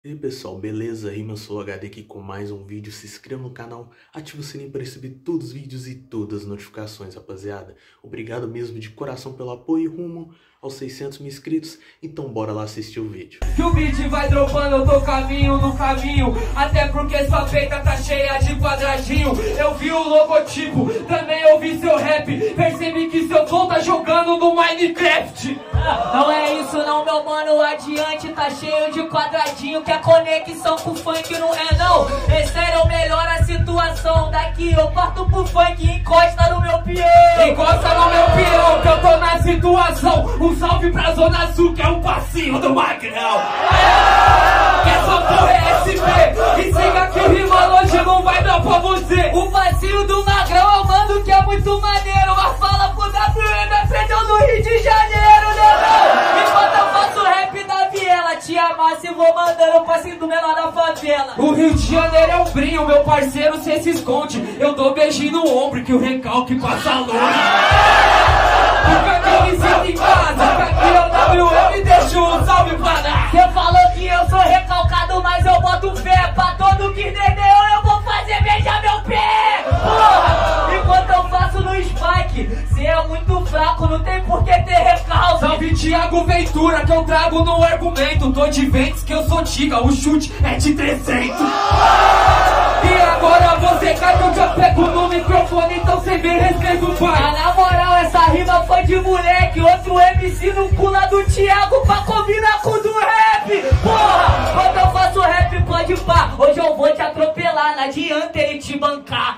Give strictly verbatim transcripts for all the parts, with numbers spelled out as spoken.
E aí pessoal, beleza? Rima, eu sou o H D aqui com mais um vídeo. Se inscreva no canal, ative o sininho para receber todos os vídeos e todas as notificações, rapaziada. Obrigado mesmo de coração pelo apoio rumo aos seiscentos mil inscritos. Então bora lá assistir o vídeo. Que o beat vai dropando, eu tô caminho no caminho. Até porque sua peita tá cheia de quadradinho. Eu vi o logotipo, também ouvi seu rap. Percebi que seu flow tá jogando no Minecraft. Não é isso não, meu mano, adiante tá cheio de quadradinho. Que a conexão com o funk não é não. É sério, melhora a situação. Daqui eu parto pro funk e encosta no meu peão. Encosta no meu peão, que eu tô na situação. Um salve pra Zona Sul, que é um passinho do Magrão. Que essa porra é S P. E siga que rima hoje não vai dar pra você. O passinho do Magrão eu mando que é muito maneiro. Mas fala pro W M, aprendeu no Rio de Janeiro, né não? Enquanto eu faço rap da viela, te amasse e vou mandando o passinho do menor da favela. O Rio de Janeiro é um brinho, meu parceiro, cê se esconde. Eu dou beijinho no ombro que o recalque passa longe. Porque aqui eu me sinto em casa, que aqui é o W M, deixa um salve pra dar. Cê falou que eu sou recalcado, mas eu boto fé. Pra todo que entendeu, eu vou fazer beijar meu pé. Porra, enquanto eu faço no Spike, cê é muito fraco, não tem por que ter recalque. Salve Thiago Ventura, que eu trago no argumento. Tô de Ventes que eu sou tiga, o chute é de trezentos. E agora você cai que eu já pego no microfone, então cê me respeita o pai. Ah, na moral, essa rima foi de moleque. Outro M C no pula do Thiago pra combinar com o do rap. Porra, quando eu faço rap pode pá. Hoje eu vou te atropelar, não adianta ele te bancar.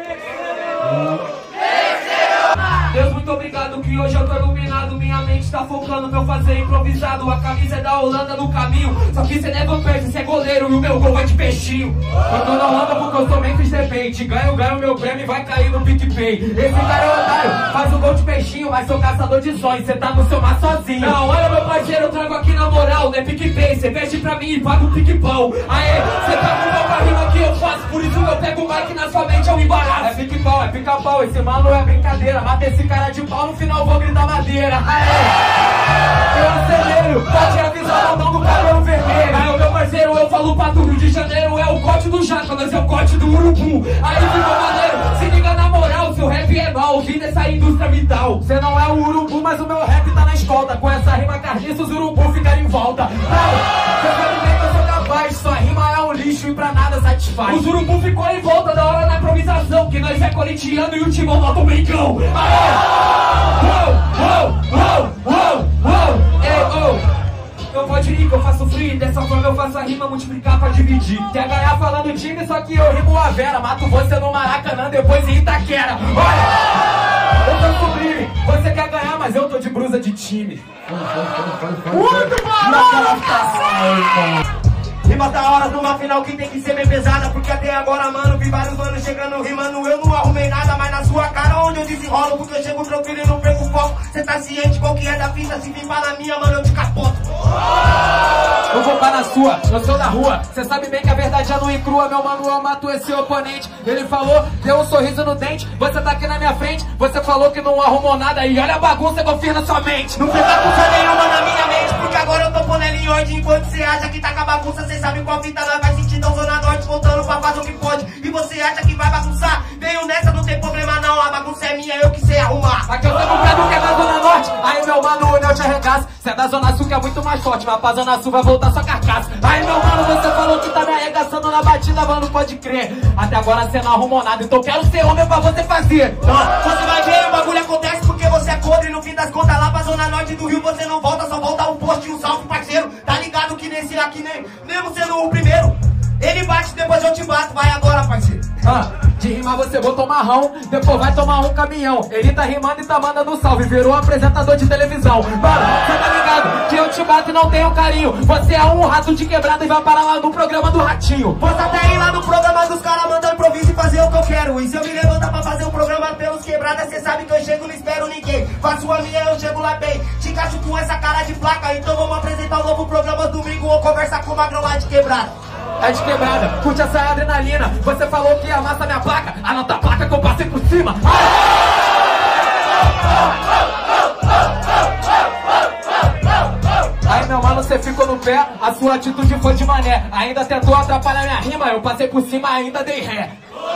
Deus, muito obrigado que hoje eu tô iluminado. Minha mente tá focando meu fazer improvisado. A camisa é da Holanda no caminho. Só que cê leva perto, cê é goleiro e o meu gol vai de peixinho. Eu tô na Holanda porque eu sou Memphis Depende. Ganho, ganho meu prêmio e vai cair no PicPay. Esse cara é otário, faz o gol de peixinho, mas sou caçador de sonhos, cê tá no seu mar sozinho. Não, olha meu parceiro, eu trago aqui na moral. Não é PicPay, cê veste pra mim e paga o pique-pão. Aê, cê tá com mal pra rima que eu faço. Por isso eu pego o mic na sua mente, eu embaraço. É pique-pau, é pica-pau, esse mano é brincadeira. Mata esse cara de pau, no final vou gritar madeira. Aê, eu acelero, pode avisar o não do cabelo vermelho. Aí o meu parceiro, eu falo pra tu, Rio de Janeiro é o corte do jaca, nós é o corte do urubu. Aí ficou maneiro, se liga na moral, seu rap é mal, ouvindo essa indústria vital. Cê não é o urubu, mas o meu rap tá na escolta. Com essa rima carniça, os urubu ficaram em volta. Cê sabe bem que eu sou capaz, sua rima é um lixo e pra nada satisfaz. Os urubu ficou em volta da hora da improvisação, que nós é corintiano e o timão nota o Mengão. Uou, uou, uou, uou, ei, oh. Não pode ir que eu faço free, dessa forma eu faço a rima multiplicar pra dividir. Quer ganhar falando time, só que eu rimo a Vera. Mato você no Maracanã, depois em Itaquera. Olha, eu tô sublime, você quer ganhar, mas eu tô de brusa de time. Muito barulho, cacete! Rima da hora numa final que tem que ser bem pesada. Porque até agora, mano, vi vários manos chegando rimando. Eu não arrumei nada, mas na sua cara onde eu desenrolo. Porque eu chego tranquilo e não perco o foco. Cê tá ciente qual que é da fita? Se vir na minha, mano, eu te capoto. Eu vou pá na sua, eu sou da rua. Cê sabe bem que a verdade é nua e crua. Meu mano, eu mato esse oponente. Ele falou, deu um sorriso no dente. Você tá aqui na minha frente. Você falou que não arrumou nada. E olha a bagunça que eu fiz na sua mente. Não tem bagunça nenhuma na minha mente. Porque agora eu tô pondo ela em ordem. Enquanto cê acha que tá com a bagunça, cê sabe qual fita nós vai sentir. Então Zona Norte voltando pra fazer o que pode. E você acha que vai bagunçar? Venho nessa, não tem problema não. A bagunça é minha, eu que sei arrumar. Aqui eu tenho um prego que é da Zona Norte. Aí meu mano, o Neo te arregaça. Cê é da Zona Sul que é muito mais forte. Mas pra Zona Sul vai voltar sua carcaça. Aí meu mano, você falou que tá me arregaçando na batida, mano, pode crer. Até agora cê não arrumou nada, então quero ser homem pra você fazer. Não, você vai ver, o bagulho acontece porque você é podre. No fim das contas, lá pra Zona Norte do Rio você não volta. Só volta um post e um salve, parceiro. Tá ligado que nesse aqui, nem, mesmo sendo o primeiro, ele bate, depois eu te bato. Vai agora, parceiro. Ah, de rimar você botou marrão, depois vai tomar um caminhão. Ele tá rimando e tá mandando salve, virou apresentador de televisão. Mano, cê tá ligado que eu te bato e não tenho carinho. Você é um rato de quebrada e vai parar lá no programa do Ratinho. Posso até ir lá no programa dos caras, mandar improviso e fazer o que eu quero. E se eu me levantar pra fazer um programa pelos quebradas, cê sabe que eu chego, não espero ninguém. Faço a minha, eu chego lá bem. Te cacho com essa cara de placa, então vamos apresentar um novo programa domingo ou conversar com o Magrão lá de quebrada. É de quebrada, curte essa adrenalina. Você falou que ia amassar minha placa. Anota a placa que eu passei por cima. Aí Aí, meu mano, você ficou no pé, a sua atitude foi de mané. Ainda tentou atrapalhar minha rima, eu passei por cima, ainda dei ré.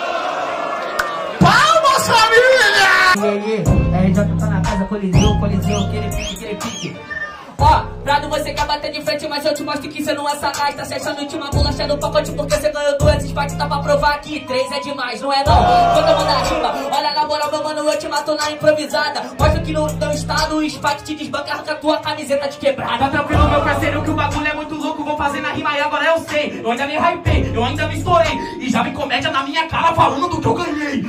Palmas, família! E aí, R J tá na casa, coliseu, coliseu, aquele pique, aquele pique. Ó, Prado, você quer bater de frente, mas eu te mostro que cê não é sagaz. Tá se achando última bolacha no pacote porque cê ganhou duas spikes. Tá pra provar que três é demais, não é não? Quando eu mandar rima, olha na moral, meu mano, eu te mato na improvisada. Mostra que no teu estado o spike te desbanca, arranca tua camiseta de quebrada. Tá tranquilo, meu parceiro, que o bagulho é muito louco. Vou fazer na rima e agora eu sei. Eu ainda me hypei, eu ainda me estourei. E já vi comédia na minha cara falando do que eu ganhei.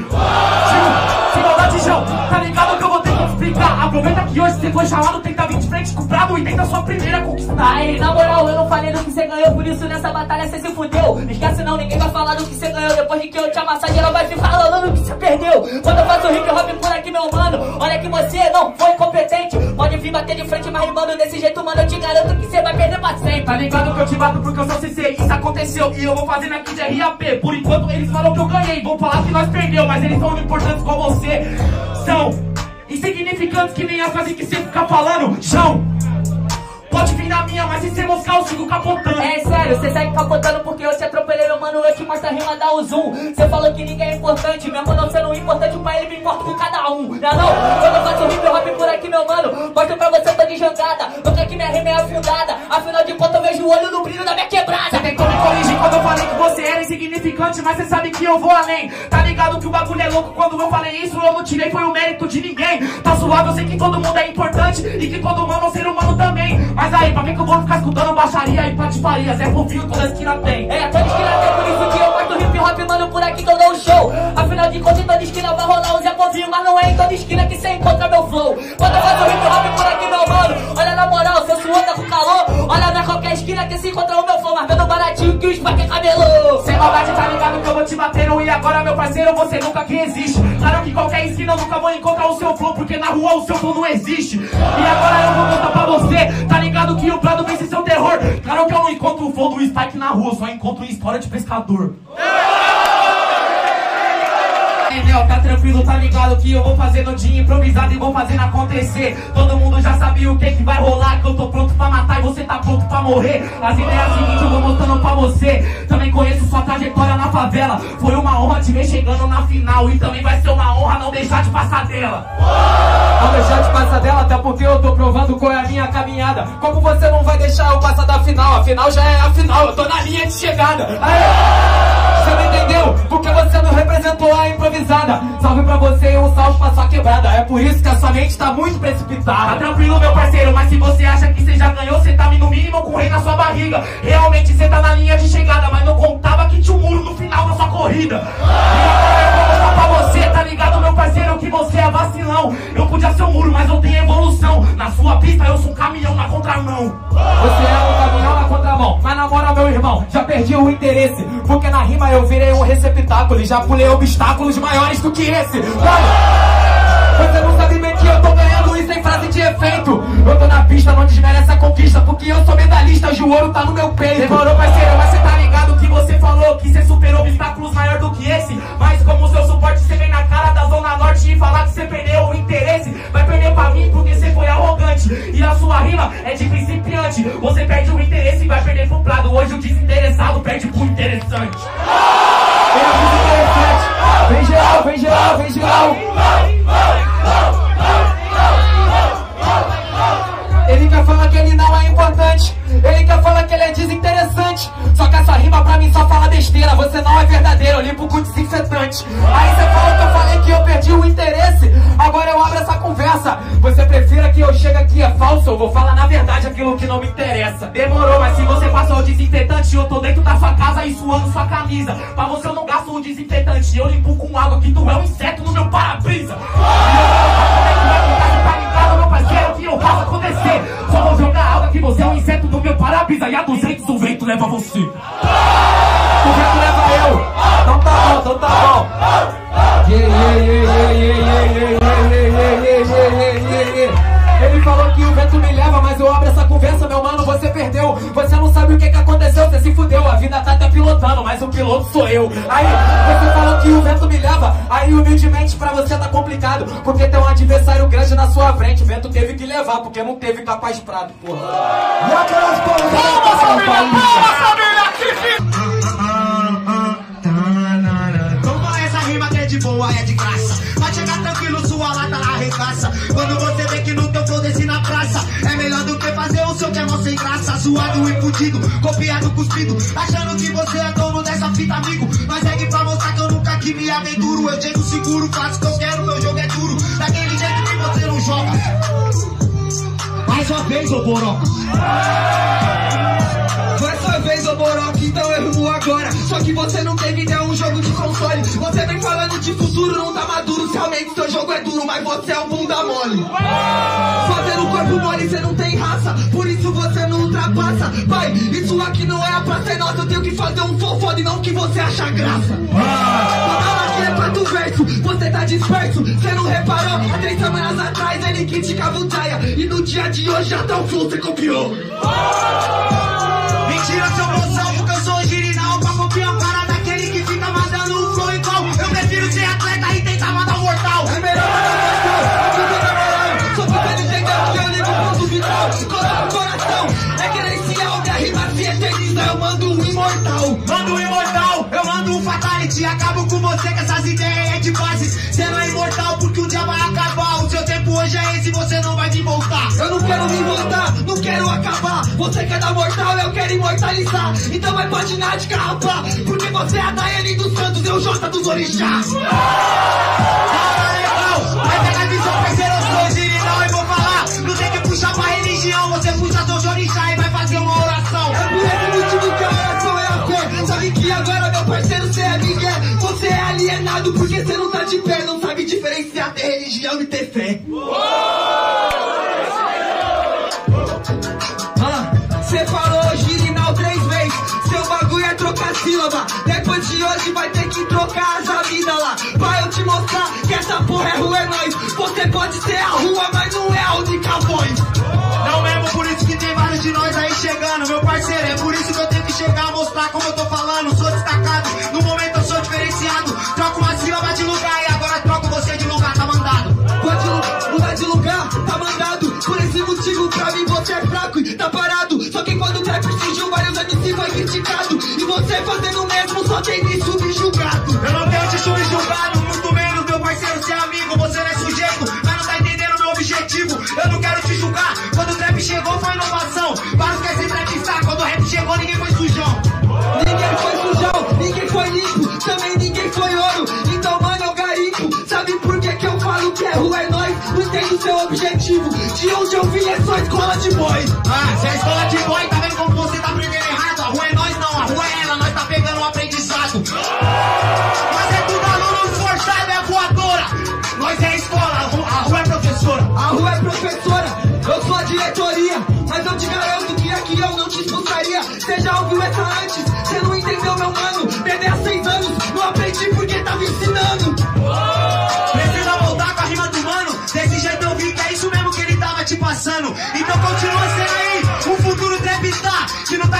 Tio, sem maldade, João, tá ligado que eu vou ter que explicar. Aproveita que hoje você foi chamado, tenta vir de frente com o Prado e tenta sua primeira conquistar. Aí, na moral, eu não falei do que você ganhou, por isso nessa batalha você se fudeu. Esquece não, ninguém vai falar do que você ganhou. Depois de que eu te amassar, geral vai ficar falando do que você perdeu. Quando eu faço hip hop por aqui, meu mano, olha que você não foi competente. Pode vir bater de frente, mas rimando desse jeito, mano, eu te garanto que você vai perder pra sempre. Tá ligado que eu te bato porque eu sou C C, isso aconteceu. E eu vou fazendo aqui de R A P. Por enquanto eles falam que eu ganhei, vão falar que nós perdeu, mas eles são importantes com você. São insignificantes que nem a frase que você fica falando. João, pode vir na minha, mas se você moscar eu sigo capotando. É sério, você segue capotando porque eu te atropelei, meu mano, eu te mostro a rima, dá o zoom. Você falou que ninguém é importante, mesmo não sendo importante pra ele, me importa com cada um. Não é não? Quando eu faço hip hop por aqui, meu mano, mostro pra você, tô de jangada. Porque aqui minha rima é afundada, afinal de contas eu vejo o olho no brilho da minha quebrada. Você tentou me corrigir quando eu falei que você era insignificante, mas você sabe que eu vou além. Tá ligado que o bagulho é louco, quando eu falei isso eu não tirei, foi o mérito de ninguém. Tá suave, eu sei que todo mundo é importante e que todo mundo é um ser humano também. Mas aí, pra que que eu vou ficar escutando baixaria e patifaria? Zé Fofinho toda esquina tem. É, toda esquina tem, por isso que eu mostro hip hop, mano, por aqui que eu dou um show. Afinal de contas, em toda esquina vai rolar o Zé Fofinho, mas não é em toda esquina que você encontra meu flow. Quando eu faço hip hop por aqui, meu mano, olha na moral, seu suor tá com calor. Olha na qualquer esquina que se encontra o meu flow, mas vendo baratinho que o spike é cabelo. Sem maldade, tá ligado que eu vou te bater, e agora, meu parceiro, você nunca que existe. Claro que qualquer esquina eu nunca vou encontrar o seu flow, porque na rua o seu flow não existe. E agora eu vou contar pra você, tá ligado que o Prado vence seu terror. Claro que eu não encontro o flow do spike na rua, só encontro história de pescador. Entendeu? Tá tranquilo, tá ligado que eu vou fazendo de improvisado e vou fazendo acontecer. Todo mundo já sabe o que que vai rolar, que eu tô pronto pra matar e você tá pronto pra morrer. As ideias seguintes eu vou mostrando pra você. Também conheço sua trajetória na favela. Foi uma honra te ver chegando na final e também vai ser uma honra não deixar de passar dela. Não deixar de passar dela, até porque eu tô provando qual é a minha caminhada. Como você não vai deixar eu passar da final? A final já é a final, eu tô na linha de chegada. Aê! Você não entendeu? Porque você não representou a improvisada. Salve pra você e um salve pra sua quebrada. É por isso que a sua mente tá muito precipitada. Tá tranquilo, meu parceiro, mas se você acha que você já ganhou, você tá no mínimo com o rei na sua barriga. Realmente você tá na linha de chegada, mas não contava que tinha um muro no final da sua corrida. E agora eu vou mostrar pra você, tá ligado, meu parceiro, que você é vacilão. Eu podia ser um muro, mas eu tenho evolução. Na sua pista eu sou um caminhão na contramão. Você é um caminhão na contramão, mas na moral, meu irmão, já perdi o interesse. Porque na rima eu virei um receptáculo e já pulei obstáculos maiores do que esse. Mano, você não sabe bem que eu tô ganhando isso em frase de efeito. Eu tô na pista, não desmerece a conquista, porque eu sou medalhista, hoje o ouro tá no meu peito. Demorou, parceiro, mas você tá ligado que você falou que você superou obstáculos maior do que esse. Mas como o seu suporte, você vem na cara da Zona Norte e falar que você perdeu o interesse. Vai perder pra mim porque você foi arrogante e a sua rima é de principiante. Você perde o interesse e vai perder pro Prado. Hoje o desinteressado perde pro interessante. Vem geral, vem geral, vem geral. Ele quer falar que ele não é importante, ele quer falar que ele é desinteressante. Só que essa rima pra mim só fala besteira. Você não é verdadeiro, eu limpo com desinfetante. Aí você fala que eu falei que eu perdi o interesse. Agora eu abro essa conversa. Você prefira que eu chegue aqui é falso? Eu vou falar na verdade aquilo que não me interessa. Demorou, mas se você passou o desinfetante, eu tô dentro da sua casa e suando sua camisa. Pra você eu não gasto o desinfetante, eu limpo com água que tu é um inseto no meu para-brisa. Meu parceiro, que eu faço acontecer. Só vou jogar água que você é um inseto no meu para-brisa. E a duzentos o vento leva você. O vento leva eu. Então tá bom, então tá bom. Yeah, yeah, yeah, yeah, yeah, yeah, yeah, yeah, yeah. Ele falou que o vento me leva, mas eu abro essa conversa, meu mano, você perdeu. Você não sabe o que que aconteceu, você se fudeu. A vida tá até pilotando. pilotando, mas o piloto sou eu. Aí, você falou que o vento me leva, aí humildemente pra você tá complicado, porque tem um adversário grande na sua frente. O vento teve que levar, porque não teve capaz de prato, porra. E aquelas palmas, palmas, família, palmas, família, que fica. Toma essa rima que é de boa, é de graça. Vai chegar tranquilo, sua lata arregaça. Quando você vê que no teu flow desce na praça, é melhor do que fazer o seu que é mó sem graça. Zoado e fudido, copiado, cuspido, achando que você é dono dessa fita, amigo. Mas segue pra mostrar que eu nunca que me aventuro. Eu chego seguro, faço o que eu quero, meu jogo é duro. Daquele jeito que você não joga. Mais uma vez, ô Boroca. Mais uma vez, ô Boroca, então eu rumo agora. Só que você não teve ideia, um jogo de console. Você vem falando de futuro, não tá maduro. Se realmente seu jogo é duro, mas você é um bunda mole. Fazendo corpo mole, você não tem raça. Por isso você não ultrapassa. Pai, isso aqui não é a praça, é nossa. Eu tenho que fazer um som foda e não que você acha graça. Toda aqui é quarto verso, você tá disperso. Você não reparou? Há três semanas atrás ele criticava o Jaya. E no dia de hoje até o flow você copiou. Mentira, seu moção, porque eu sou original. Pra copiar o cara daquele que fica mandando um flow igual. Eu prefiro ser atleta e tentar mandar um mortal. É melhor mandar um mortal, é só pra ele entender que eu ligo o ponto vital. Coloca o coração, é gerencial. Minha rima se eterniza, eu mando um imortal. Mando um imortal, eu mando um fatality. Acabo com você que essas ideias é de base. Você não é imortal porque um dia vai acabar. O seu tempo hoje é esse, você não vai me voltar. Eu não quero me voltar, não quero acabar. Você quer dar mortal, eu quero imortalizar. Então vai patinar de carrapá, porque você é a Daiane dos Santos, eu Jota dos Orixás. Ah, legal, vai pegar a visão, parceiro, eu sou original. E vou falar, não tem que puxar pra religião. Você puxa seus orixás e vai fazer uma oração. É por esse motivo que a oração é a fé. Sabe que agora, meu parceiro, você é Miguel. Você é alienado porque você não tá de pé. Não sabe diferenciar ter religião e ter fé. Você falou girinal três vezes, seu bagulho é trocar sílaba. Depois de hoje vai ter que trocar as vidas lá. Vai eu te mostrar que essa porra é rua, é nóis. Você pode ser a rua, mas não é a única voz. Não mesmo, por isso que tem vários de nós aí chegando, meu parceiro. É por isso que eu tenho que chegar a mostrar como eu tô falando. Sou destacado, no momento eu sou diferenciado. Troco uma sílaba de lugar e agora troco você de lugar, tá mandado. Pode mudar de lugar, tá mandado. Por esse motivo pra mim você é fraco e tá parado. Só que quando o trap surgiu, vários M C foi criticado. E você fazendo o mesmo só tem me subjugado. Eu não tenho te subjugado, muito menos meu parceiro ser amigo. Você não é sujeito, mas não tá entendendo o meu objetivo. Eu não quero te julgar, quando o trap chegou foi inovação. Vários querem ser trapstar, quando o rap chegou ninguém foi sujão. Ninguém foi sujão, ninguém foi limpo, também ninguém foi ouro. Então mano eu garimpo, sabe por que que eu falo que é rua, é nóis? Não entendo o seu objetivo, de onde eu vim é só escola de boy. Ah, se é escola de boy, tá vendo como você tá aprendendo errado? A rua é nós não, a rua é ela, nós tá pegando um aprendizado. Mas é tudo aluno esforçado, é voadora. Nós é a escola, a rua, a rua é professora. A rua é professora, eu sou a diretoria. Mas eu te garanto que aqui eu não te expulsaria. Você já ouviu essa antes, você não entendeu meu mano. Bebê há seis anos, não aprendi porque tava ensinando. Precisa voltar com a rima do mano. Desse jeito eu vi que é isso mesmo que ele tava te passando. Então continua sendo aí, o futuro trap está. Se não tá